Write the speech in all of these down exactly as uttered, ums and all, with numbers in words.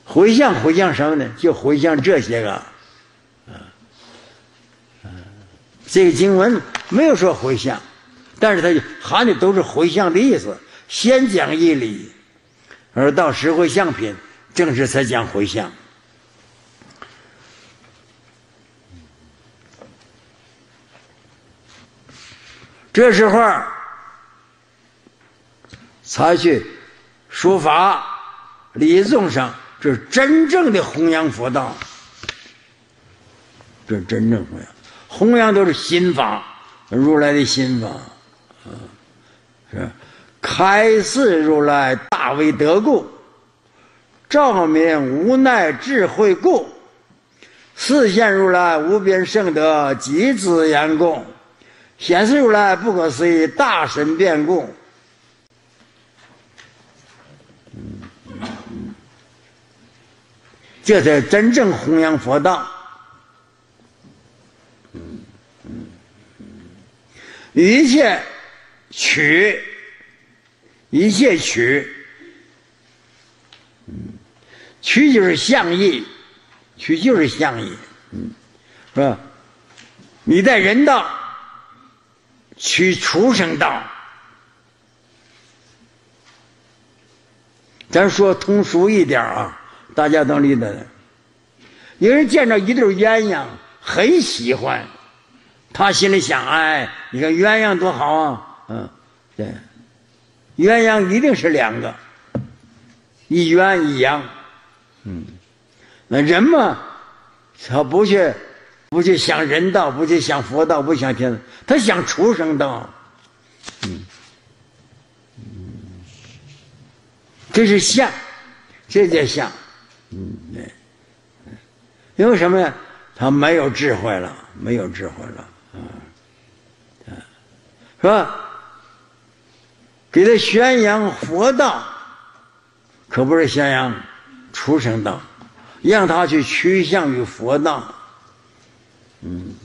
回向回向什么呢？就回向这些个。这个经文没有说回向，但是它含的都是回向的意思。先讲义理，而到实回向品，正式才讲回向。这时候才去说法礼众生，这是真正的弘扬佛道，这是真正弘扬。弘扬都是心法，如来的心法，啊，是开示如来大威德故，照明无奈智慧故，示现如来无边圣德极资言故，显示如来不可思议大神变故。这才真正弘扬佛道。一切取，一切取，取就是相义，取就是相义，嗯，是吧？你在人道，取畜生道。咱说通俗一点啊，大家都理解。有人见着一对鸳鸯，很喜欢。他心里想，哎，你看鸳鸯多好啊，嗯，对，鸳鸯一定是两个，一鸳一鸯，嗯，那人嘛，他不去不去想人道，不去想佛道，不想天道，他想畜生道，嗯，这是相，这叫相，嗯，对，因为什么呀？他没有智慧了，没有智慧了。是吧？给他宣扬佛道，可不是宣扬畜生道，让他去趋向于佛道。嗯，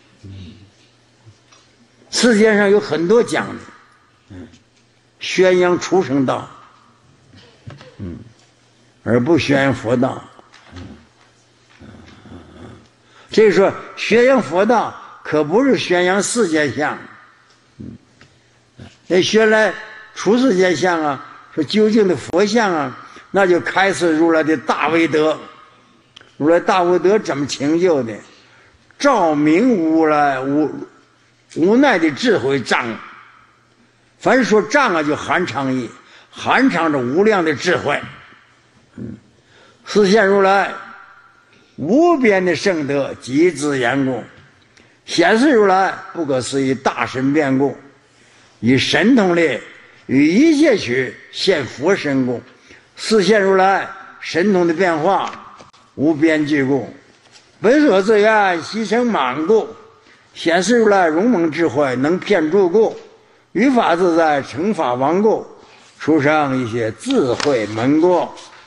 世界上有很多讲的，嗯，宣扬畜生道，嗯，而不宣扬佛道。嗯，所以说，宣扬佛道可不是宣扬世界相。那原来出世间相啊，说究竟的佛相啊，那就开示如来的大威德。如来大威德怎么成就的？照明无来无无奈的智慧障。凡是说障啊，就含藏义，含藏着无量的智慧。嗯，示现如来无边的圣德极资言故，显示如来不可思议大神变故。以神通力与一切取现佛身故，示现如来神通的变化无边际故，本所自愿悉成满故，显示如来勇猛智慧能骗诸故，于法自在成法王故，出生一些智慧门故，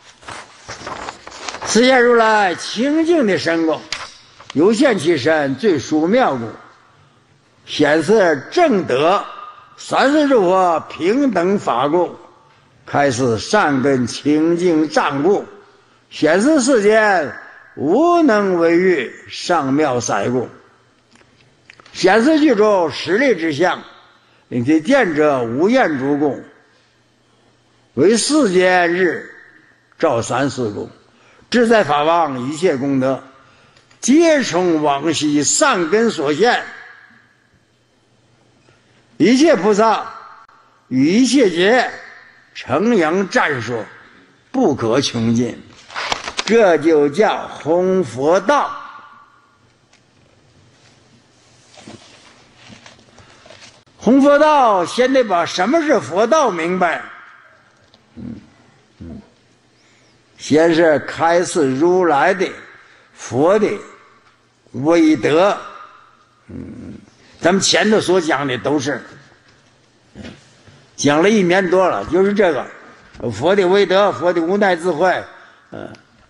示现如来清净的身故，有现其身最殊妙故，显示正德三世诸佛平等法故，开示善根清净障故，显示世间无能为喻上妙赛故，显示具足实力之相，令其见者无厌诸故，为世间日照三世故，自在法王一切功德，皆从往昔善根所现。一切菩萨与一切劫承扬战术不可穷尽，这就叫弘佛道。弘佛道先得把什么是佛道明白。嗯嗯，先是开示如来的佛的威德。嗯，咱们前头所讲的都是讲了一年多了，就是这个佛的威德，佛的无奈智慧，嗯，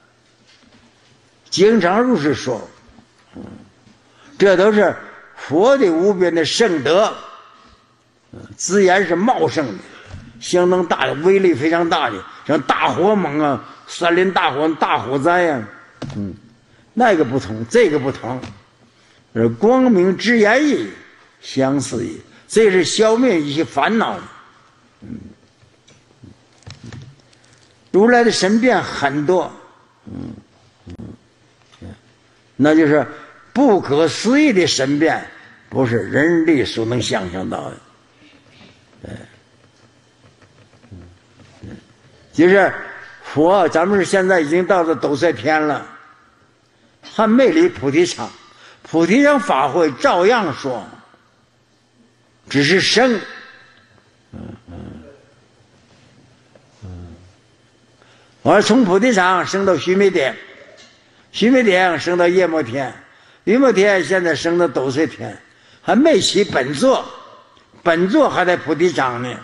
经常如是说，嗯，这都是佛的无边的圣德，资源是茂盛的， 相当大的，威力非常大的，像大火猛啊，森林大火、大火灾呀、啊，嗯，那个不同，这个不同，呃，光明之言也，相似也，这是消灭一些烦恼。嗯，如来的神变很多，嗯嗯，那就是不可思议的神变，不是人力所能想象到的。对，嗯，就是佛，咱们是现在已经到了斗率天了，还没离菩提场，菩提场法会照样说，只是升，嗯嗯嗯，完了从菩提场升到须弥点，须弥点升到夜摩天，夜摩天现在升到斗率天，还没起本座，本座还在菩提场呢。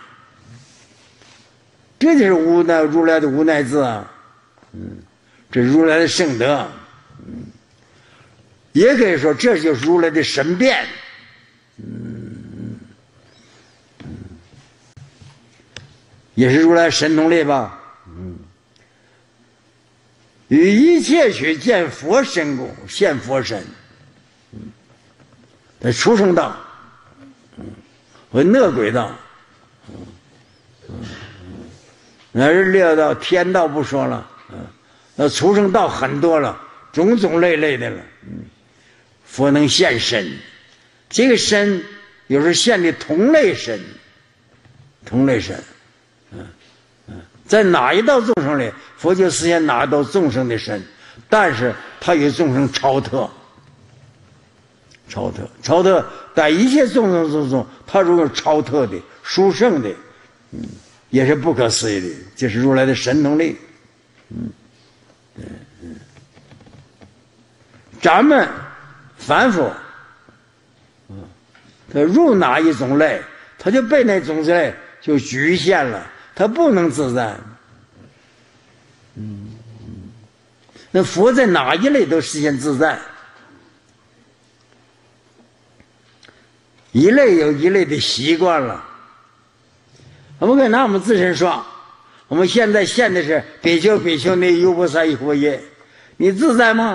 这就是无奈如来的无奈字啊，嗯，这是如来的圣德，嗯，也可以说这就是如来的神变，嗯嗯，也是如来神通力吧，嗯，与一切去见佛身故，现佛身，嗯，在畜生道，嗯，和恶鬼道，嗯嗯。那是六道天道不说了，嗯，那畜生道很多了，种种类类的了，嗯，佛能现身，这个身有时现的同类身，同类身，嗯嗯，在哪一道众生里，佛就实现哪一道众生的身，但是他与众生超特，超特，超特，在一切众生之中，他如果超特的、殊胜的，嗯。也是不可思议的，这是如来的神通力。嗯，嗯嗯，咱们凡夫，嗯，他入哪一种类，他就被那种类就局限了，他不能自在。嗯嗯，那佛在哪一类都实现自在，一类有一类的习惯了。我们可以拿我们自身说，我们现在现的是比丘、比丘尼、优婆塞、佛耶，你自在吗？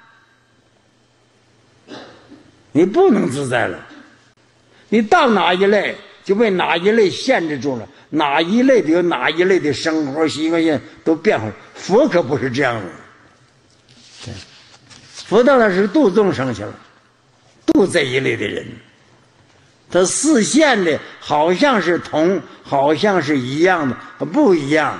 你不能自在了。你到哪一类就被哪一类限制住了，哪一类的有哪一类的生活习惯性都变化。佛可不是这样的，佛到那是度众生去了，度这一类的人。他视线的好像是同，好像是一样的，不一样。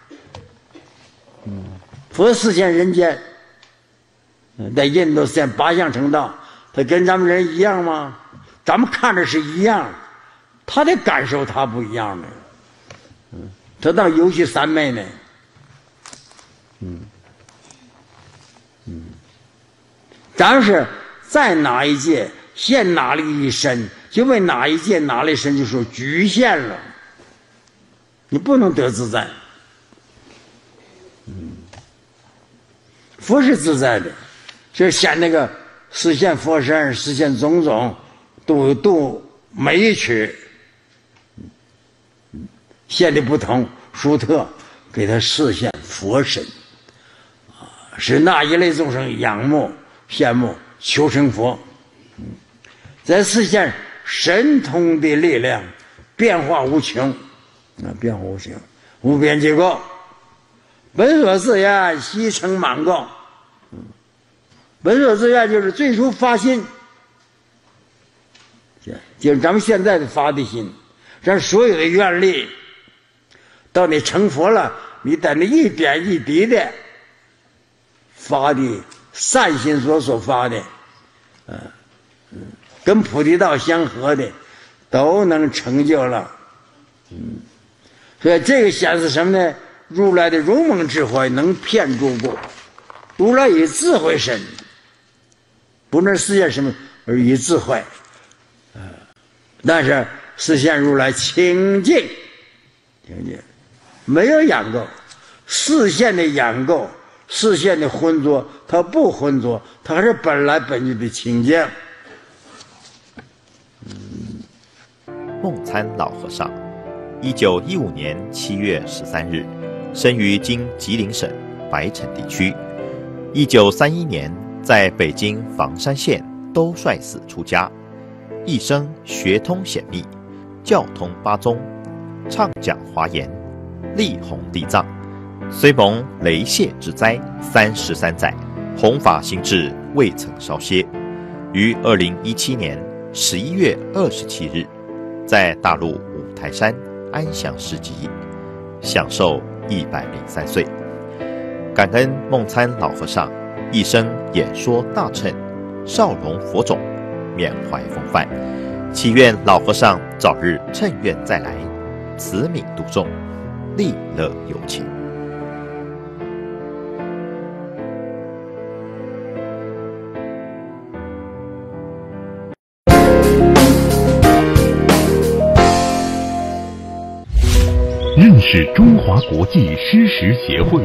嗯，佛视线人间，在印度现八相成道，他跟咱们人一样吗？咱们看着是一样，他的感受他不一样的。嗯，他到游戏三昧呢。嗯嗯，咱是在哪一界现哪里一身，就为哪一界哪类身就说局限了，你不能得自在。嗯，佛是自在的，就是现那个实现佛身，实现种种，度度每一曲，现的不同殊特，给他实现佛身，啊，使那一类众生仰慕羡慕求成佛。嗯，在实现神通的力量，变化无穷，啊，变化无穷，无边际够。本所自愿，悉成满够。嗯，本所自愿就是最初发心，就是咱们现在的发的心，咱所有的愿力，到你成佛了，你在那一点一滴的发的善心所所发的，嗯嗯，跟菩提道相合的，都能成就了。嗯，所以这个显示什么呢？如来的勇猛智慧能骗诸过，如来以智慧身，不能实现什么，而以智慧。呃，但是实现如来清净，清净，没有养垢，视线的养垢，视线的浑浊，它不浑浊，它还是本来本具的清净。 梦参老和尚一九一五年七月十三日，生于今吉林省白城地区。一九三一年在北京房山县兜率寺出家，一生学通显密，教通八宗，畅讲华严，力弘地藏。虽蒙雷泄之灾三十三载，弘法心志未曾稍歇。于二零一七年十一月二十七日，在大陆五台山安详示寂，享寿一百零三岁。感恩梦参老和尚一生演说大乘，少容佛种，缅怀风范，祈愿老和尚早日乘愿再来，慈悯度众，利乐有情。 认识中华国际施食协会。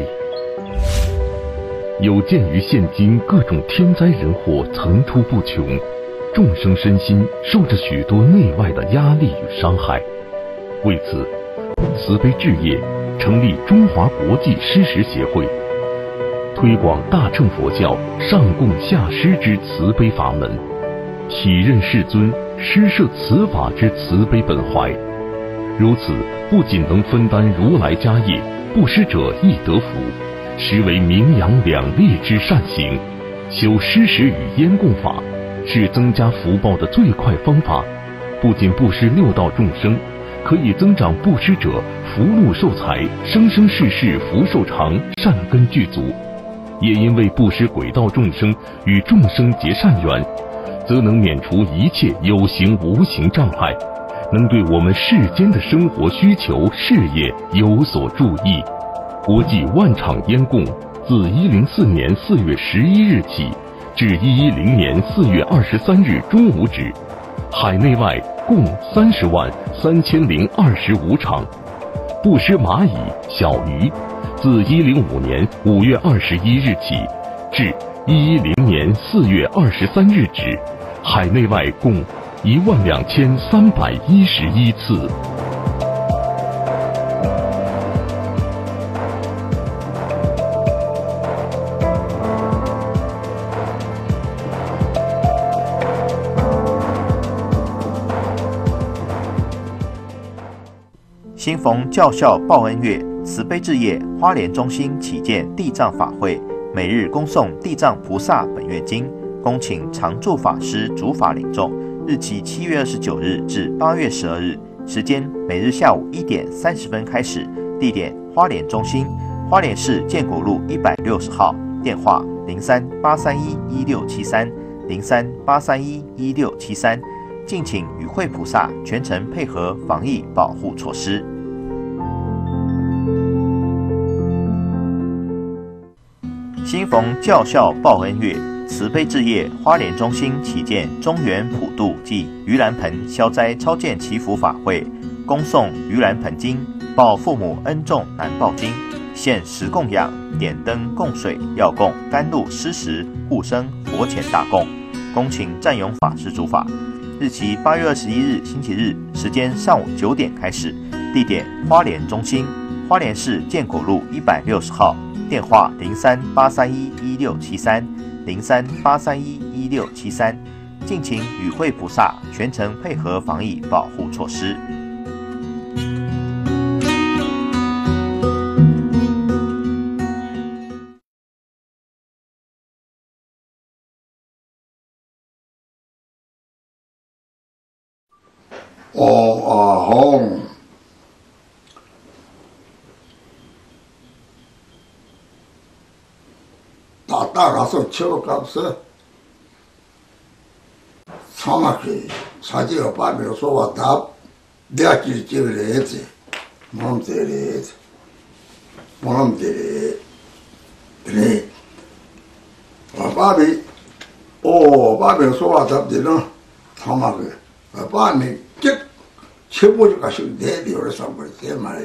有鉴于现今各种天灾人祸层出不穷，众生身心受着许多内外的压力与伤害，为此，慈悲置业成立中华国际施食协会，推广大乘佛教上供下施之慈悲法门，体认世尊施设此法之慈悲本怀。如此，不仅能分担如来家业，布施者亦得福，实为名扬两利之善行。修施食与烟供法，是增加福报的最快方法。不仅布施六道众生，可以增长布施者福禄寿财，生生世世福寿长，善根具足。也因为布施轨道众生与众生结善缘，则能免除一切有形无形障碍，能对我们世间的生活需求、事业有所注意。国际万场烟供自一零四年四月十一日起至一一零年四月二十三日中午止，海内外共三十万三千零二十五场。布施蚂蚁、小鱼，自一零五年五月二十一日起至一一零年四月二十三日止，海内外共一万两千三百一十一次。 新逢教孝报恩月，慈悲置业花莲中心启建地藏法会，每日恭诵地藏菩萨本愿经，恭请常住法师主法领众。日期七月二十九日至八月十二日，时间每日下午一点三十分开始，地点花莲中心，花莲市建国路一百六十号，电话零三八三一一六七三零三八三一一六七三，敬请与会菩萨全程配合防疫保护措施。新逢教孝报恩月，慈悲置业花莲中心启建中原普渡暨盂兰盆消灾超荐祈福法会，恭诵盂兰盆经，报父母恩重难报经，现实供养，点灯供水，药供、甘露、施食、护生、佛前大供，恭请占勇法师主法。日期八月二十一日星期日，时间上午九点开始，地点花莲中心，花莲市建国路一百六十号，电话零三八三一一六七三零三八三一一六七三，敬请与会菩萨全程配合防疫保护措施。 哦啊红，大大가서 채워가서 정확히 사지가 밤에 쏘았다. 내가 길집을 해야지. 마음대로 해야지. 마음대로. 그래. 밤에 오 밤에 쏘았다. 되는 정확히 밤에 쭉 채보지 가시고 내려오래 삼버렸대 말이야.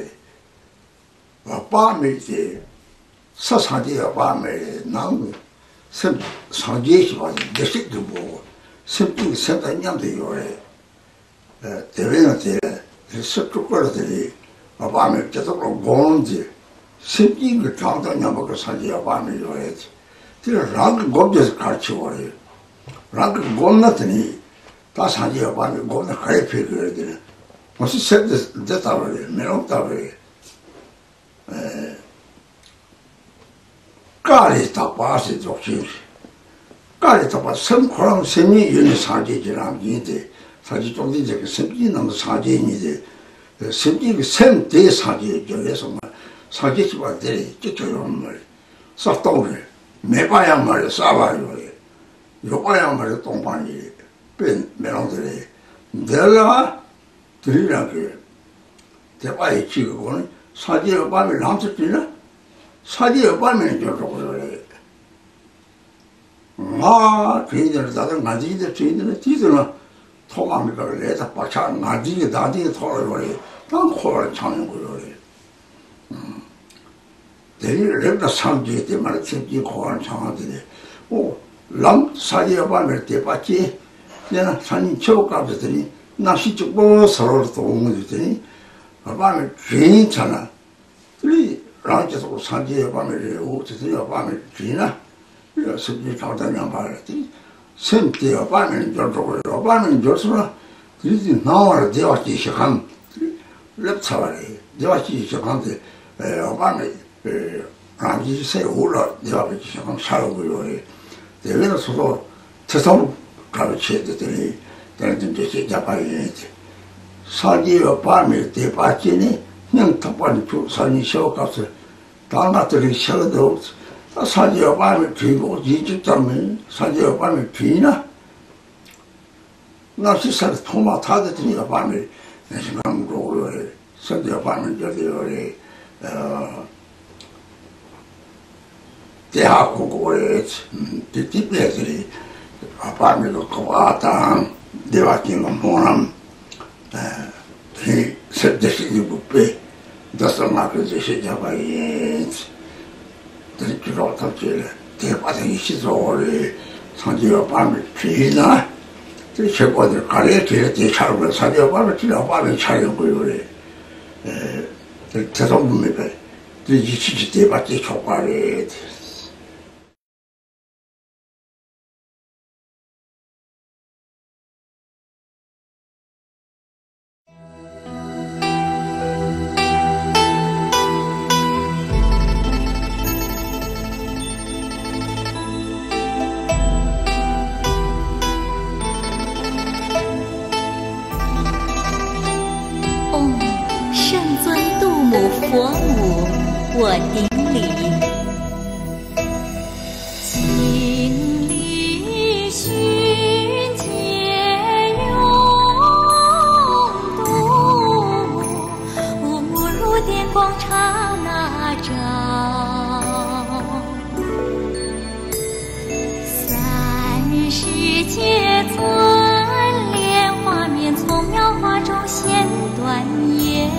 밤에 이제 서상지가 밤에 나무 선 상지에서 와서 내식도 보고 선풍기 선단냠도 요래 대회는 때 서쪽 걸어들이 밤에 계속 오는지 십기 그 장단냐고 그 사지 밤에 요래지. 그래 랑 겁져서 가르치고 그래요. 랑 겁났더니 다 사지 밤에 겁나 가입해 그래야 되네. 무슨 셋 됐다 그래. 매롭다 그래. 에 까리 다 봐서 좋지. 까리 다 봐. 섬코랑 섬이 연이 사지지랑 인데 사지 좀 이제 그 섬이 너무 사지인데 섬이 그 섬대 사지 저래서 말 사지지가 돼. 저런 말. 싹도네. 매봐야 말이야. 싸봐요. 요봐야 말이야. 똥방이. 뺀 매랑들이. 내가 들이라게 대바에 찍어보는 사지의 밤에 남쳤지나? 사지의 밤에는 저러고 그래. 아, 주인들은 다들 나중에 주인들은 뒤들은 토마미가 내다 빠차 나중에 나중에 토를 그래. 난 코를 차는 거래. 음. 내일 내가 삼지 때문에 생기 코를 차는데, 오, 남 사지의 밤에 대봤지. 내가 산이 쳐가더니 낚시 쪽보 서로 또 옮겨주더니 밤에 괜찮아. 그리 랑께서 산지에 밤에 오더니 밤에 괜찮아. 그래서 습지 가다면 말했더니 샘때가 밤에는 저쪽으로 밤에는 저쪽으로 그리지 나와라 대화지 시작한 랩차와래 대화지 시작한데 밤에 랑지 새 올라 대화지 시작한 살고요. 대회에서도 태성 가르쳐야 되더니 그래도 이제 잡아야지. 사지의 밤에 대바지니 그냥 탑반이 산이 쉬어가서 다나들이 쉬어도 사지의 밤에 뒤고 이집자면 사지의 밤에 뒤나 나시살 토마 타더니가 밤에 내 생각으로 그래. 사지의 밤에 저기 그래. 어 대하고 그래. 뒤집애들이 밤에 그 왔다. 대화기는 뭐람 에 셋대식이 부패 다섯 마크지 시작하기 드리기로 탑질 대바닥이 시소리 산지가 밤에 피나 그 최고들 가래 뒤에 대차로 산지가 밤에 지나 밤에 차려 보이래 에 대성분미가 뒤지 시지 대바지 초과래 佛母，我顶礼。经历循节涌度，无母如电光刹那照。三世界尊莲画面，从描画中现端严。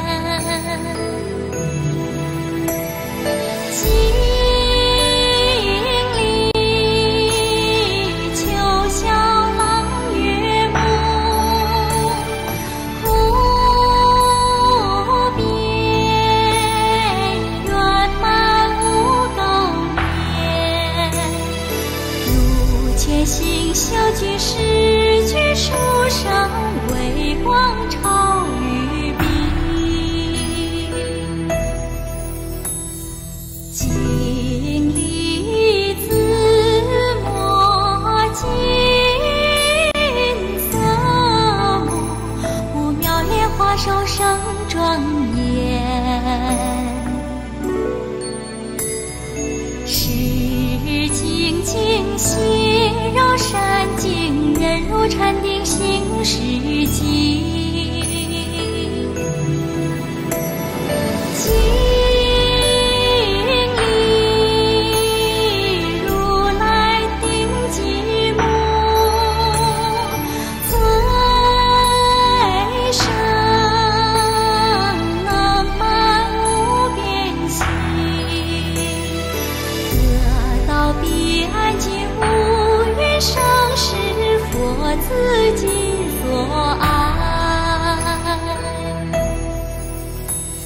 小居士居书上微光超于彼，经历自摸金色目，五妙莲花手生庄严。是精精心绕山径，人如禅定行世经。经历如来定寂目，最胜能满无边心，得到彼岸尽无余生是佛自己所爱。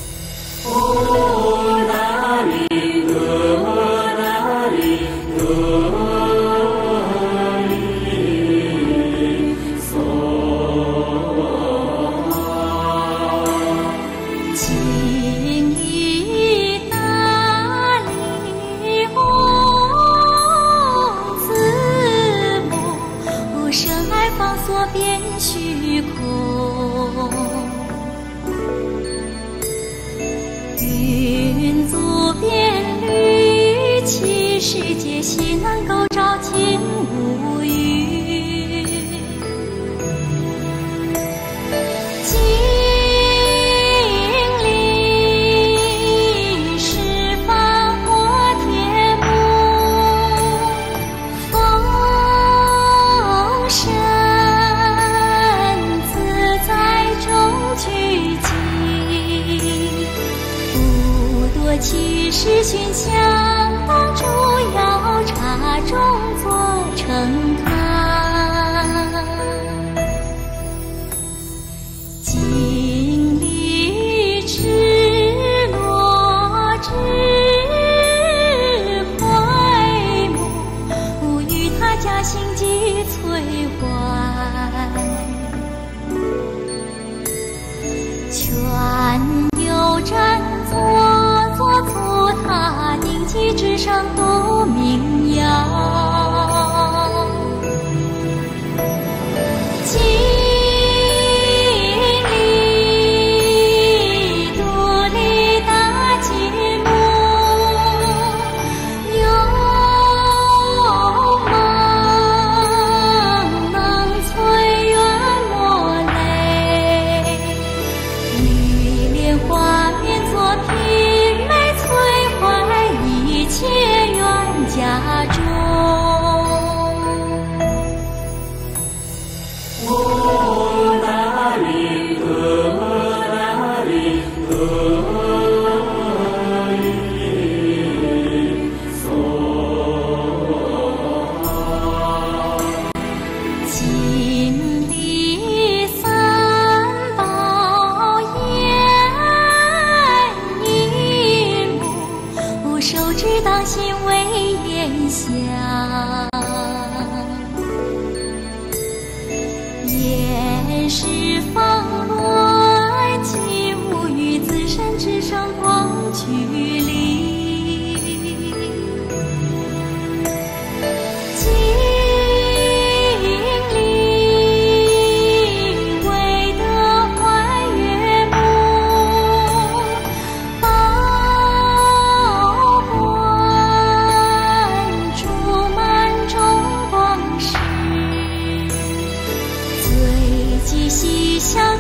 喜笑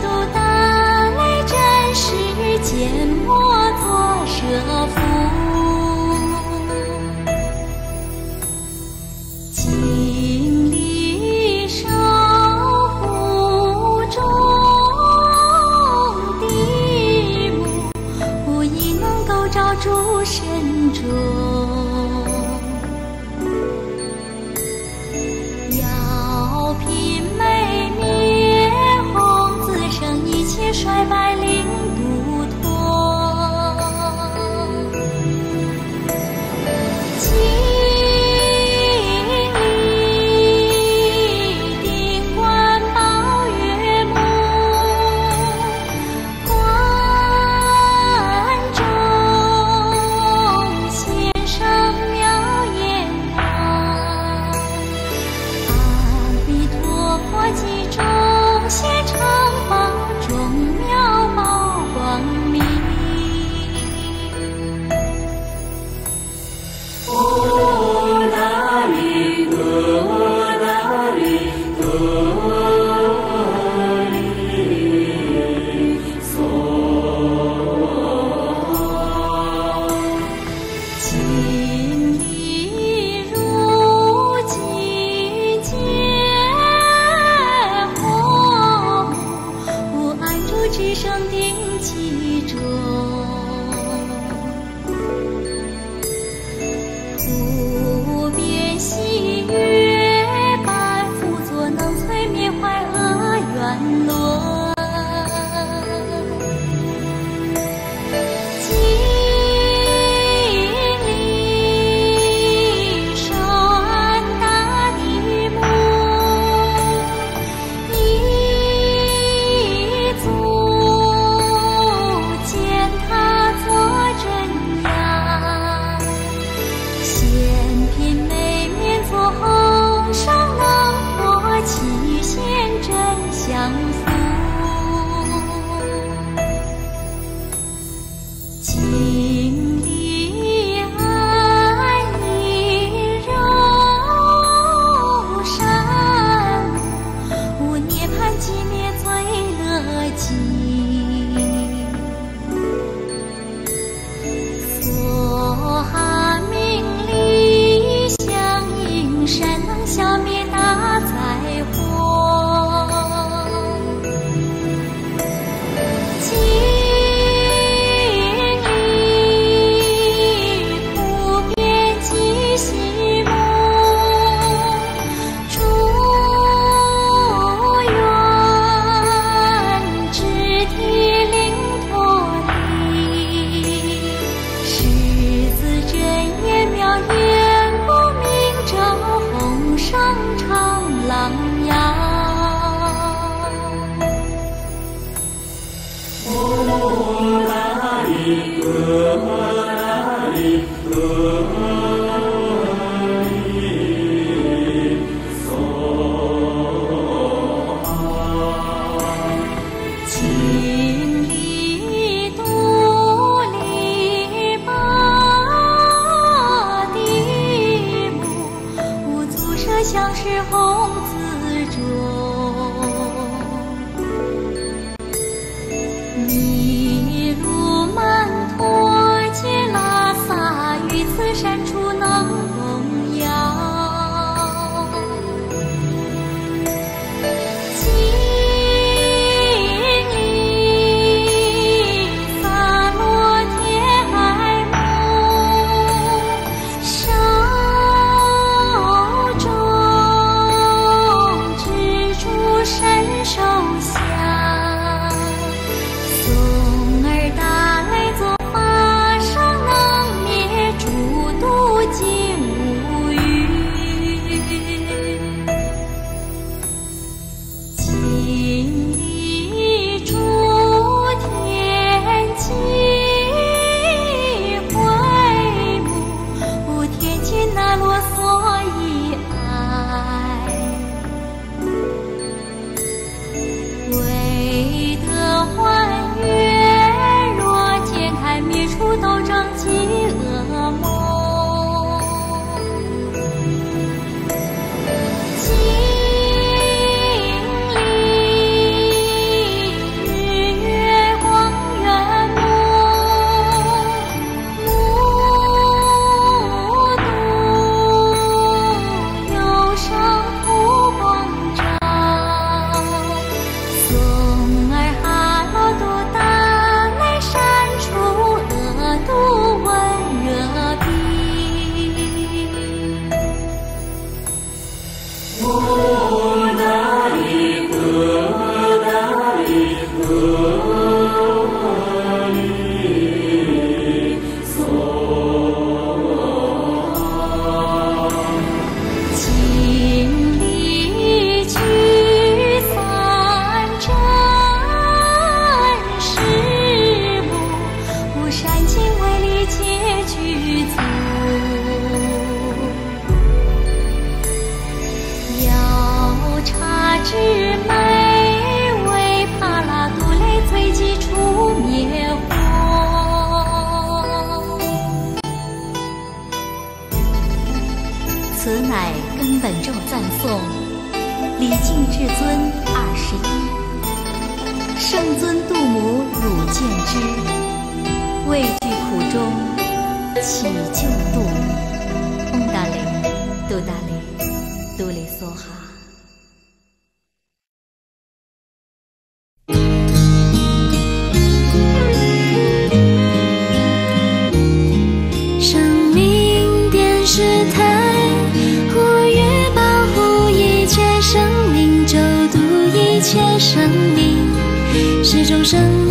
相是红字中。尼禄曼陀揭拉撒于此山处能供养。 此乃根本咒赞颂，礼敬至尊二十一，圣尊度母汝见之，畏惧苦中，祈救度母。嗡达雷，度达雷，度雷梭哈。 生命，始终生